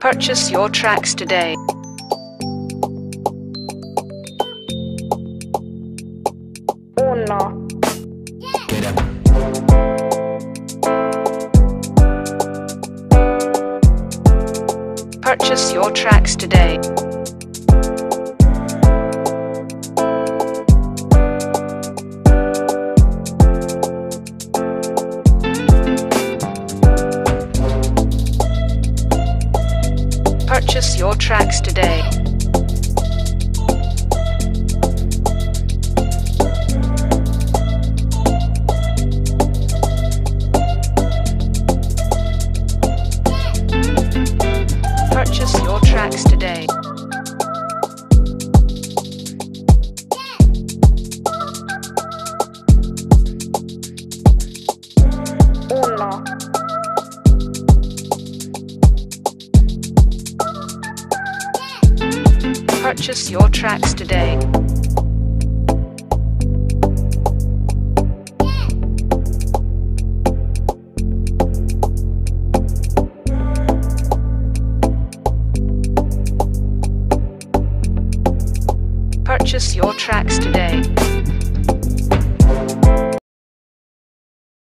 Purchase your tracks today. Uno. Purchase your tracks today. Purchase your tracks today. Purchase your tracks today. Uno. Purchase your tracks today. Purchase your tracks today.